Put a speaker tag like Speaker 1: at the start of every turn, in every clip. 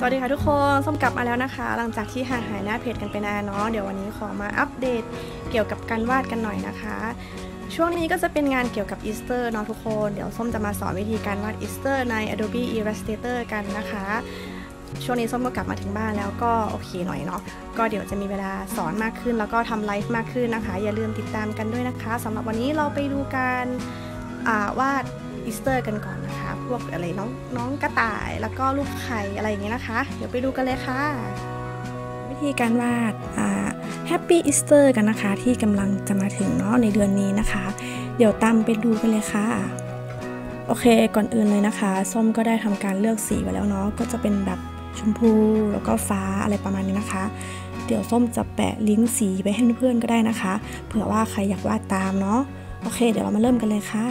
Speaker 1: สวัสดีค่ะทุกคนส้มกลับมาแล้วนะคะหลังจากที่ห่างหายหน้าเพจกันไปนานเนาะเดี๋ยววันนี้ขอมาอัปเดตเกี่ยวกับการวาดกันหน่อยนะคะช่วงนี้ก็จะเป็นงานเกี่ยวกับอีสเตอร์เนาะทุกคนเดี๋ยวส้มจะมาสอนวิธีการวาดอีสเตอร์ใน Adobe Illustrator กันนะคะช่วงนี้ส้มก็กลับมาถึงบ้านแล้วก็โอเคหน่อยเนาะก็เดี๋ยวจะมีเวลาสอนมากขึ้นแล้วก็ทำไลฟ์มากขึ้นนะคะอย่าลืมติดตามกันด้วยนะคะสำหรับวันนี้เราไปดูการวาดอีสเตอร์กันก่อนนะคะพวกอะไรน้องกระต่ายแล้วก็ลูกไข่อะไรอย่างเงี้ยนะคะเดี๋ยวไปดูกันเลยค่ะวิธีการวาดHappy Easter กันนะคะที่กำลังจะมาถึงเนาะในเดือนนี้นะคะเดี๋ยวตามไปดูกันเลยค่ะโอเคก่อนอื่นเลยนะคะส้มก็ได้ทำการเลือกสีไว้แล้วเนาะก็จะเป็นแบบชมพูแล้วก็ฟ้าอะไรประมาณนี้นะคะเดี๋ยวส้มจะแปะลิงก์สีไปให้เพื่อนๆก็ได้นะคะเผื่อว่าใครอยากวาดตามเนาะโอเคเดี๋ยวเรามาเริ่มกันเลยค่ะ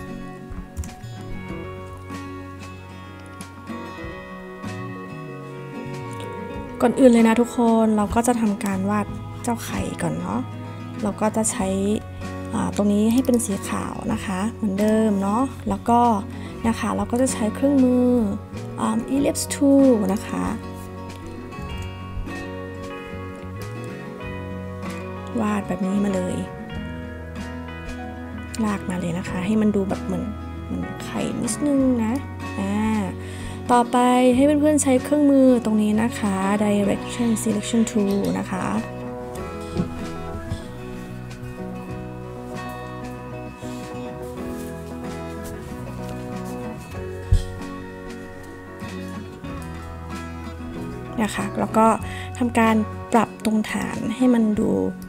Speaker 1: ก่อนอื่นเลยนะทุกคนเราก็จะทำการวาดเจ้าไข่ก่อนเนาะเราก็จะใช้ตรงนี้ให้เป็นสีขาวนะคะเหมือนเดิมเนาะแล้วก็นะคะเราก็จะใช้เครื่องมือellipse tool นะคะวาดแบบนี้มาเลยลากมาเลยนะคะให้มันดูแบบเหมือนไข่นิดนึงนะต่อไปให้เพื่อนๆใช้เครื่องมือตรงนี้นะคะ direction selection tool นะคะแล้วก็ทำการปรับตรงฐานให้มันดู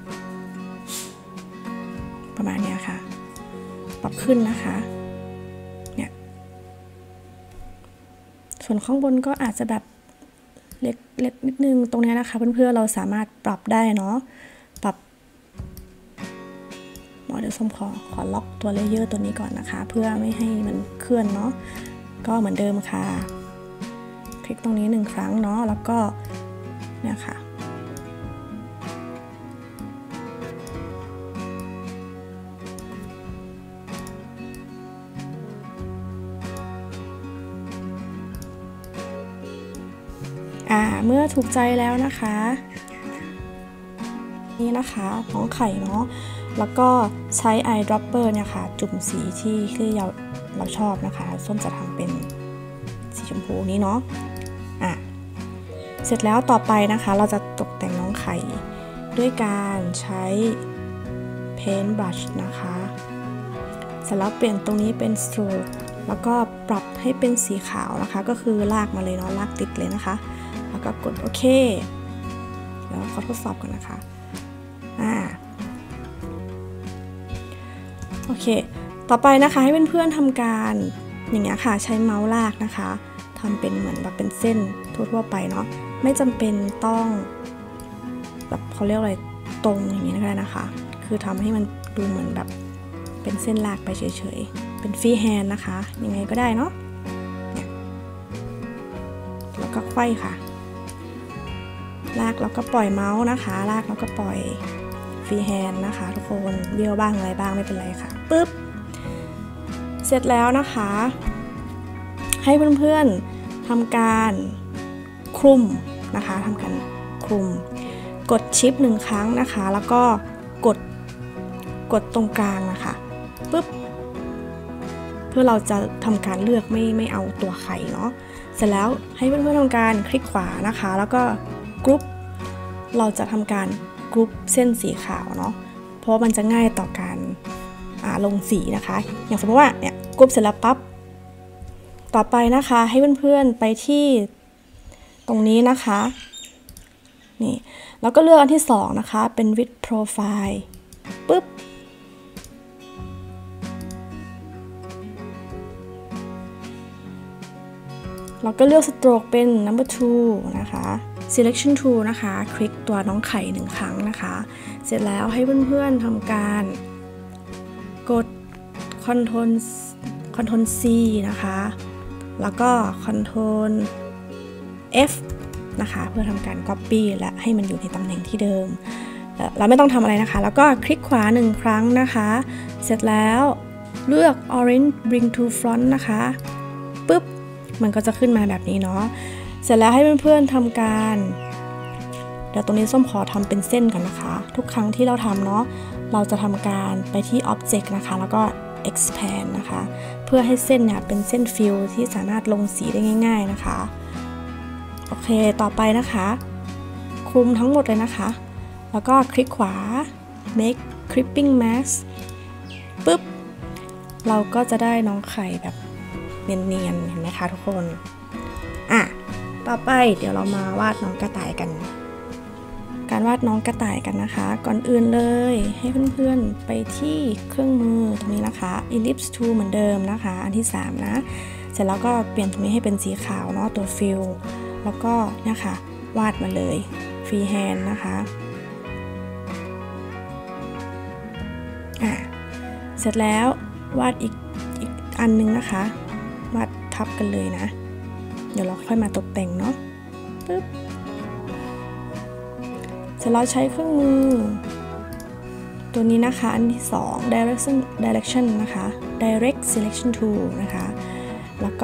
Speaker 1: ประมาณนี้ค่ะปรับขึ้นนะคะเนี่ยส่วนข้างบนก็อาจจะแบบเล็กนิดนึงตรงนี้นะคะเพื่อนๆเราสามารถปรับได้เนาะปรับเดี๋ยวส้มขอล็อกตัวเลเยอร์ตัวนี้ก่อนนะคะเพื่อไม่ให้มันเคลื่อนเนาะก็เหมือนเดิมค่ะคลิกตรงนี้1ครั้งเนาะแล้วก็เนี่ยค่ะเมื่อถูกใจแล้วนะคะนี่นะคะน้องไข่เนาะแล้วก็ใช้ eyedropper เนี่ยค่ะจุ่มสีที่เราชอบนะคะส้มจะทำเป็นสีชมพูนี้เนาะเสร็จแล้วต่อไปนะคะเราจะตกแต่งน้องไข่ด้วยการใช้ paint brush นะคะเสร็จแล้วเปลี่ยนตรงนี้เป็น stroke แล้วก็ปรับให้เป็นสีขาวนะคะก็คือลากมาเลยเนาะลากติดเลยนะคะแล้วก็กดโอเคแล้วขอทดสอบก่อนนะคะโอเคต่อไปนะคะให้เพื่อนๆทำการอย่างเงี้ยค่ะใช้เมาส์ลากนะคะทำเป็นเหมือนแบบเป็นเส้นทั่วๆไปเนาะไม่จำเป็นต้องแบบเขาเรียกอะไรตรงอย่างนี้ก็ได้นะคะคือทำให้มันดูเหมือนแบบเป็นเส้นลากไปเฉยๆเป็นฟรีแฮนด์นะคะยังไงก็ได้เนาะแล้วก็ไขว้ค่ะลากแล้วก็ปล่อยเมาส์นะคะลากแล้วก็ปล่อยฟรีแฮนด์นะคะทุกคนเบี้ยวบ้างอะไรบ้างไม่เป็นไรค่ะปึ๊บเสร็จแล้วนะคะให้เพื่อนๆทำการคลุมนะคะทำการคลุมกดชิป1ครั้งนะคะแล้วก็กดตรงกลางนะคะปึ๊บเพื่อเราจะทำการเลือกไม่เอาตัวไข่เนาะเสร็จแล้วให้เพื่อนๆทำการคลิกขวานะคะแล้วก็กรุ๊ปเราจะทำการกรุ๊ปเส้นสีขาวเนาะเพราะมันจะง่ายต่อการลงสีนะคะอย่างสมมติว่าเนี่ยกรุ๊ปเสร็จแล้วปั๊บต่อไปนะคะให้เพื่อนๆไปที่ตรงนี้นะคะนี่แล้วก็เลือกอันที่2นะคะเป็น with profile ปึ๊บเราก็เลือก stroke เป็น number 2 นะคะ selection tool นะคะคลิกตัวน้องไข่1ครั้งนะคะเสร็จแล้วให้เพื่อนๆทำการกด Ctrl C นะคะแล้วก็ Ctrl F นะคะเพื่อทำการ Copy และให้มันอยู่ในตำแหน่งที่เดิมเราไม่ต้องทำอะไรนะคะแล้วก็คลิกขวา1ครั้งนะคะเสร็จแล้วเลือก Orange Bring to Front นะคะปึ๊บมันก็จะขึ้นมาแบบนี้เนาะเสร็จแล้วให้เพื่อนๆทำการเดี๋ยวตรงนี้ส้มขอทำเป็นเส้นก่อนนะคะทุกครั้งที่เราทำเนาะเราจะทำการไปที่ Object นะคะแล้วก็ Expand นะคะเพื่อให้เส้นเนี่ยเป็นเส้นฟิลที่สามารถลงสีได้ง่ายๆนะคะโอเคต่อไปนะคะคลุมทั้งหมดเลยนะคะแล้วก็คลิกขวา make clipping mask ปึ๊บเราก็จะได้น้องไข่แบบเนียนๆเห็นไหมคะทุกคนต่อไปเดี๋ยวเรามาวาดน้องกระต่ายกันการวาดน้องกระต่ายกันนะคะก่อนอื่นเลยให้เพื่อนๆไปที่เครื่องมือตรงนี้นะคะ ellipse tool เหมือนเดิมนะคะอันที่3นะเสร็จแล้วก็เปลี่ยนตรงนี้ให้เป็นสีขาวเนาะตัว fill แล้วก็เนี่ยค่ะวาดมาเลย free hand นะคะเสร็จแล้ววาดอีกอันนึงนะคะวาดทับกันเลยนะเดี๋ยวเราค่อยมาตกแต่งเนาะปึ๊บเสร็จแล้วใช้เครื่องมือตัวนี้นะคะอันที่2 direction นะคะ direct selection tool นะคะแล้ว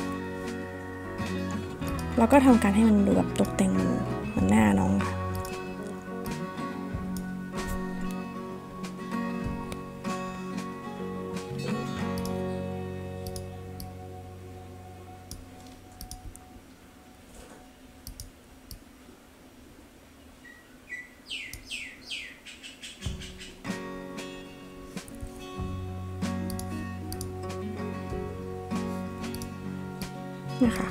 Speaker 1: ก็ทำการให้มันดูแบบตกแต่งมันหน้าน้องค่ะนะคะ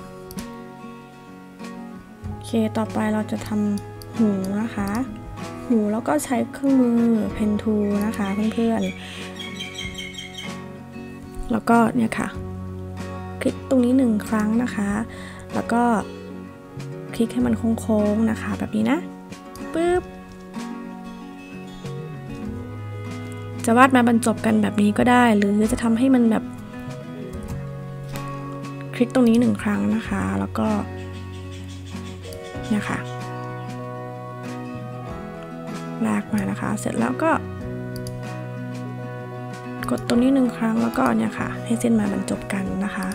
Speaker 1: โอเคต่อไปเราจะทำหูนะคะหูแล้วก็ใช้เครื่องมือ pen tool นะคะเพื่อนๆแล้วก็เนี่ยค่ะคลิกตรงนี้1ครั้งนะคะแล้วก็คลิกให้มันโค้งๆนะคะแบบนี้นะปึ๊บจะวาดมาบรรจบกันแบบนี้ก็ได้หรือจะทำให้มันแบบคลิกตรงนี้1ครั้งนะคะแล้วก็เนี่ยค่ะลากมานะคะเสร็จแล้วก็กดตรงนี้1ครั้งแล้วก็เนี่ยค่ะให้เส้นมาบรรจบกันนะคะ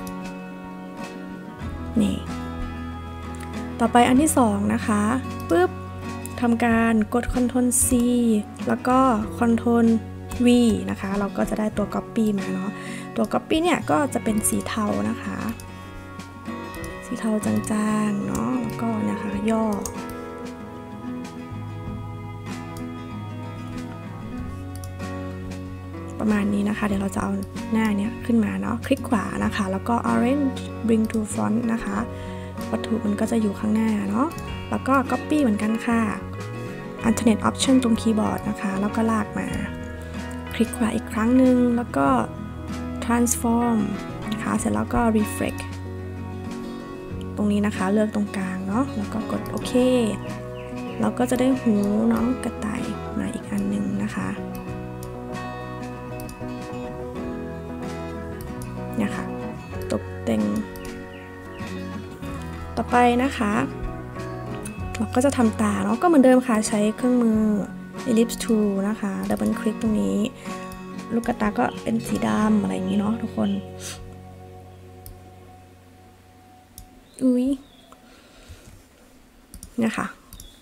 Speaker 1: นี่ต่อไปอันที่2นะคะปึ๊บทำการกด Ctrl C แล้วก็ Ctrl V นะคะเราก็จะได้ตัว Copy มาเนาะตัว Copy เนี่ยก็จะเป็นสีเทานะคะสีเทาจางๆเนาะแล้วก็นะคะย่อประมาณนี้นะคะเดี๋ยวเราจะเอาหน้าเนี้ยขึ้นมาเนาะคลิกขวานะคะแล้วก็ Orange Bring to Front นะคะวัตถุมันก็จะอยู่ข้างหน้าเนาะแล้วก็ Copy เหมือนกันค่ะ Alternate Option ตรงคีย์บอร์ดนะคะแล้วก็ลากมาคลิกขวาอีกครั้งหนึ่งแล้วก็ Transform นะคะเสร็จแล้วก็ Reflect ตรงนี้นะคะเลือกตรงกลางเนาะแล้วก็กดโอเคเราก็จะได้หูน้องกระต่ายมาอีกอันหนึ่งนะคะเนี่ยค่ะตกแต่งต่อไปนะคะเราก็จะทำตาเนาะก็เหมือนเดิมค่ะใช้เครื่องมือ ellipse tool นะคะดับเบิลคลิกตรงนี้ลูกตาก็เป็นสีดำอะไรอย่างนี้เนาะทุกคนอุ้ยเนี่ยค่ะ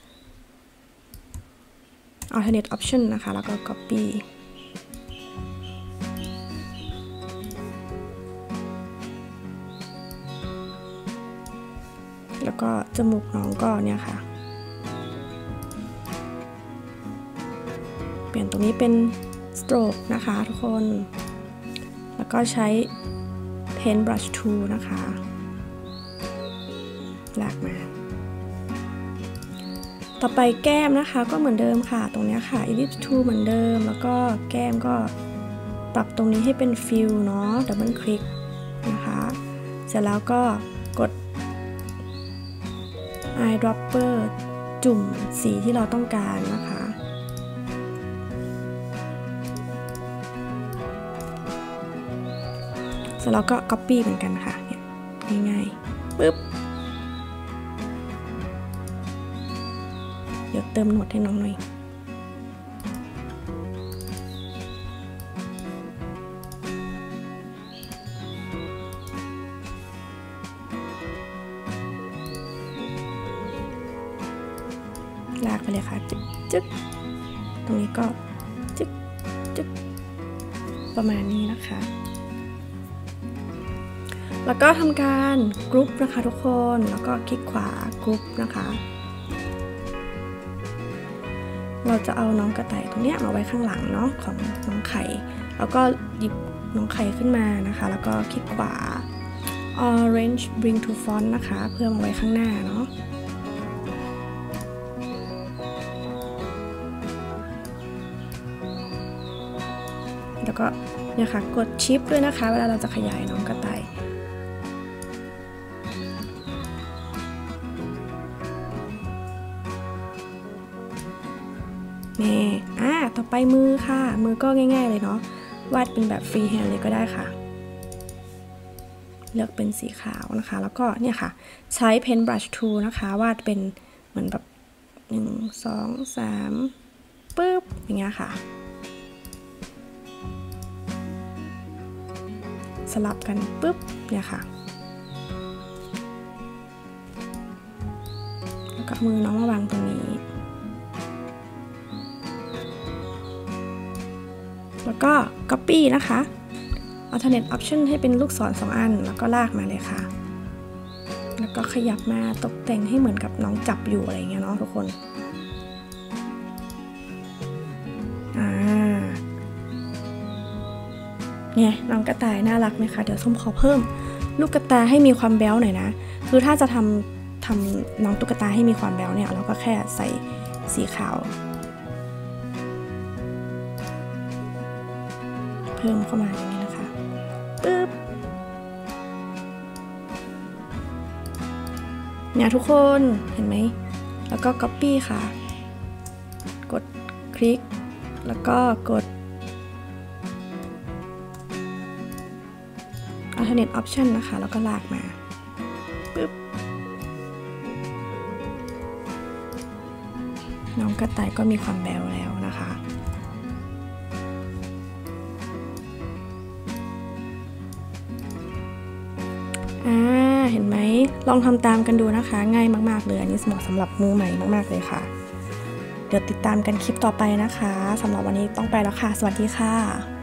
Speaker 1: alternate option นะคะแล้วก็ copy แล้วก็จมูกน้องก็เนี่ยค่ะเปลี่ยนตรงนี้เป็น stroke นะคะทุกคนแล้วก็ใช้ paint brush tool นะคะลากมาต่อไปแก้มนะคะก็เหมือนเดิมค่ะตรงนี้ค่ะ ellipse tool เหมือนเดิมแล้วก็แก้มก็ปรับตรงนี้ให้เป็น fill เนาะดับเบิลคลิกนะคะเสร็จแล้วก็กด eyedropper จุ่มสีที่เราต้องการนะคะเสร็จแล้วก็ copy เหมือนกันค่ะเนี่ยง่ายๆปึ๊บเดี๋ยวเติมหนวดให้น้องหน่อยลากไปเลยค่ะจึ๊กจึ๊กตรงนี้ก็จึ๊กจึ๊กประมาณนี้นะคะแล้วก็ทำการกรุ๊ปนะคะทุกคนแล้วก็คลิกขวากรุ๊ปนะคะเราจะเอาน้องกระต่ายตรงนี้มาไว้ข้างหลังเนาะของน้องไข่แล้วก็หยิบน้องไข่ขึ้นมานะคะแล้วก็คลิกขวา orange bring to front นะคะเพื่อมาไว้ข้างหน้าเนาะแล้วก็เนี่ยค่ะกดชิปด้วยนะคะเวลาเราจะขยายน้องกระต่ายนี่ต่อไปมือค่ะมือก็ง่ายๆเลยเนาะวาดเป็นแบบฟรีแฮนด์เลยก็ได้ค่ะเลือกเป็นสีขาวนะคะแล้วก็เนี่ยค่ะใช้ Pen Brush Tool นะคะวาดเป็นเหมือนแบบ1 2 3ปึ๊บอย่างเงี้ยค่ะสลับกันปึ๊บเนี่ยค่ะแล้วก็มือน้องมาวางตรงนี้แล้วก็ Copy นะคะ Alternate Option ให้เป็นลูกศร2 อันแล้วก็ลากมาเลยค่ะแล้วก็ขยับมาตกแต่งให้เหมือนกับน้องจับอยู่อะไรเงี้ยเนาะทุกคนเนี่ยน้องกระต่ายน่ารักไหมคะเดี๋ยวส้มขอเพิ่มลูกกระตายให้มีความแบ๊วหน่อยนะคือถ้าจะทำน้องตุ๊กตาให้มีความแบ๊วเนี่ยเราก็แค่ใส่สีขาวเพิ่มเข้ามาอย่างนี้นะคะปึ๊บเนี่ยทุกคนเห็นไหมแล้วก็ Copy ค่ะกดคลิกแล้วก็กด Alternate Option นะคะแล้วก็ลากมาปึ๊บน้องกระต่ายก็มีความแบ๊วแล้วนะคะเห็นไหมลองทำตามกันดูนะคะง่ายมากๆเลยอันนี้เหมาะสำหรับมือใหม่มากๆเลยค่ะเดี๋ยวติดตามกันคลิปต่อไปนะคะสำหรับวันนี้ต้องไปแล้วค่ะสวัสดีค่ะ